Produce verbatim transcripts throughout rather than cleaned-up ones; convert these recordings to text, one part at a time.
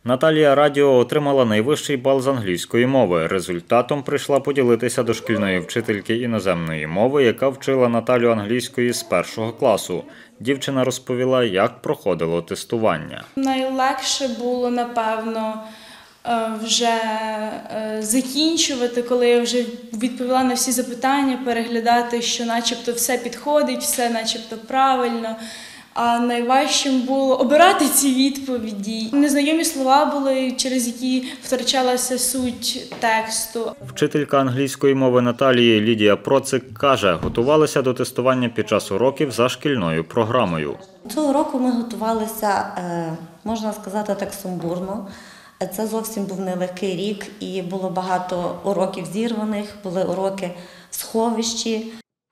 Наталія Радіо отримала найвищий бал з англійської мови. Результатом прийшла поділитися до шкільної вчительки іноземної мови, яка вчила Наталю англійської з першого класу. Дівчина розповіла, як проходило тестування. Найлегше було, напевно, вже закінчувати, коли я вже відповіла на всі запитання, переглядати, що начебто все підходить, все начебто правильно. А найважчим було обирати ці відповіді. Незнайомі слова були, через які втрачалася суть тексту. Вчителька англійської мови Наталії Лідія Процик каже, готувалися до тестування під час уроків за шкільною програмою. Цього року ми готувалися, можна сказати, так сумбурно. Це зовсім був нелегкий рік і було багато уроків зірваних, були уроки в сховищі.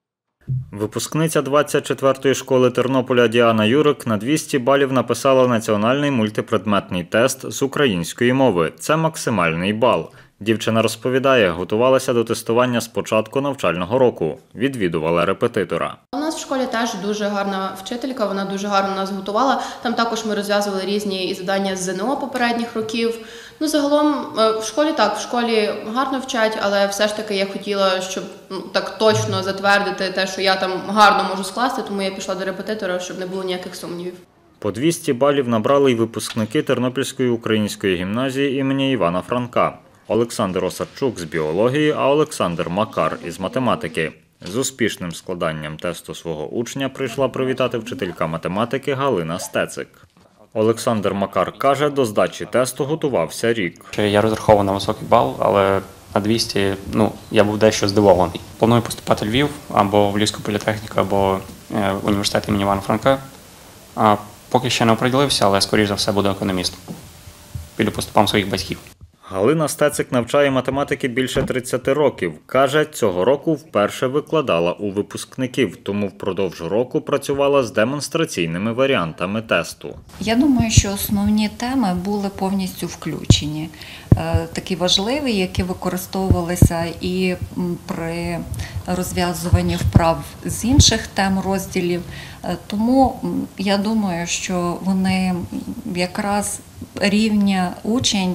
Випускниця двадцять четвертої школи Тернополя Діана Юрик на двісті балів написала національний мультипредметний тест з української мови. Це максимальний бал. Дівчина розповідає, готувалася до тестування з початку навчального року. Відвідувала репетитора. У нас в школі теж дуже гарна вчителька, вона дуже гарно нас готувала. Там також ми розв'язували різні завдання з ЗНО попередніх років. Ну, загалом в школі так, в школі гарно вчать, але все ж таки я хотіла, щоб ну, так точно затвердити те, що я там гарно можу скласти, тому я пішла до репетитора, щоб не було ніяких сумнівів. По двісті балів набрали й випускники Тернопільської української гімназії імені Івана Франка. Олександр Осадчук з біології, а Олександр Макар із математики. З успішним складанням тесту свого учня прийшла привітати вчителька математики Галина Стецик. Олександр Макар каже, до здачі тесту готувався рік. Я розраховував на високий бал, але на двісті ну, я був дещо здивований. Планую поступати в Львів, або в Львівську політехніку, або в університет імені Івана Франка. А поки ще не оприділився, але скоріш за все буду економістом. Піду по стопам своїх батьків. Галина Стецик навчає математики більше тридцяти років. Каже, цього року вперше викладала у випускників, тому впродовж року працювала з демонстраційними варіантами тесту. Я думаю, що основні теми були повністю включені. Такі важливі, які використовувалися і при розв'язуванні вправ з інших тем розділів. Тому я думаю, що вони якраз рівня учень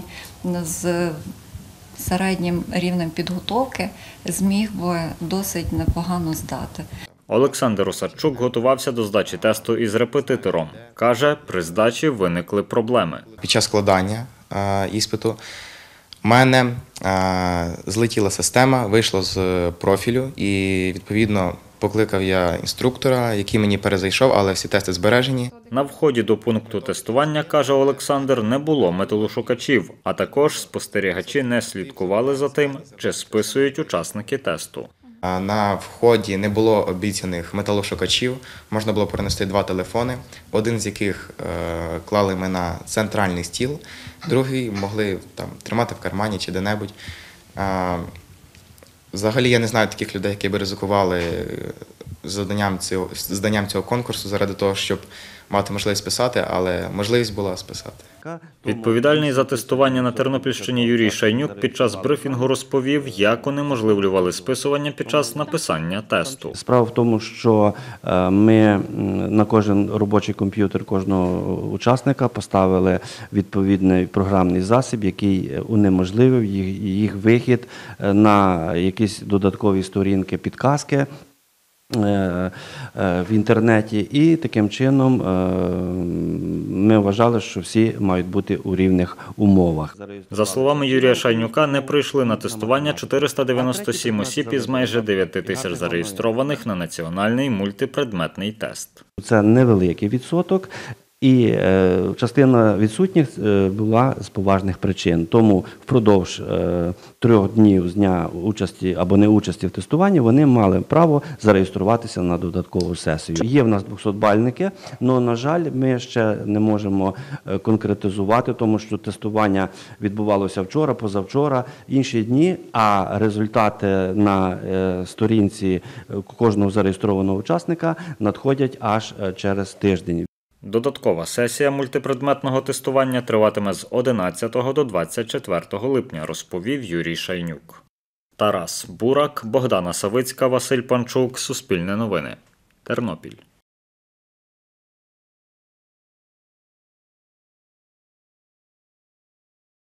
з середнім рівнем підготовки зміг би досить непогано здати. Олександр Осадчук готувався до здачі тесту із репетитором. Каже, при здачі виникли проблеми. Під час складання е, іспиту в мене е, злетіла система, вийшло з профілю і, відповідно, покликав я інструктора, який мені перезайшов, але всі тести збережені. На вході до пункту тестування, каже Олександр, не було металошукачів, а також спостерігачі не слідкували за тим, чи списують учасники тесту. На вході не було обіцяних металошукачів, можна було принести два телефони, один з яких е, клали ми на центральний стіл, другий могли там, тримати в кармані чи де-небудь. Е, Взагалі, я не знаю таких людей, які би ризикували зданням цього, зданням цього конкурсу заради того, щоб мати можливість писати, але можливість була списати. Відповідальний за тестування на Тернопільщині Юрій Шайнюк під час брифінгу розповів, як унеможливлювали списування під час написання тесту. Справа в тому, що ми на кожен робочий комп'ютер кожного учасника поставили відповідний програмний засіб, який унеможливив їх вихід на якісь додаткові сторінки підказки в інтернеті, і таким чином ми вважали, що всі мають бути у рівних умовах. За словами Юрія Шайнюка, не прийшли на тестування чотириста дев'яносто сім осіб із майже дев'яти тисяч зареєстрованих на національний мультипредметний тест. Це невеликий відсоток. І е, частина відсутніх е, була з поважних причин. Тому впродовж е, трьох днів з дня участі або неучасті в тестуванні вони мали право зареєструватися на додаткову сесію. Є в нас двохсотбальники, але, на жаль, ми ще не можемо конкретизувати, тому що тестування відбувалося вчора, позавчора, інші дні, а результати на е, сторінці кожного зареєстрованого учасника надходять аж через тиждень. Додаткова сесія мультипредметного тестування триватиме з одинадцятого до двадцять четвертого липня, розповів Юрій Шайнюк. Тарас Бурак, Богдана Савицька, Василь Панчук. Суспільне новини. Тернопіль.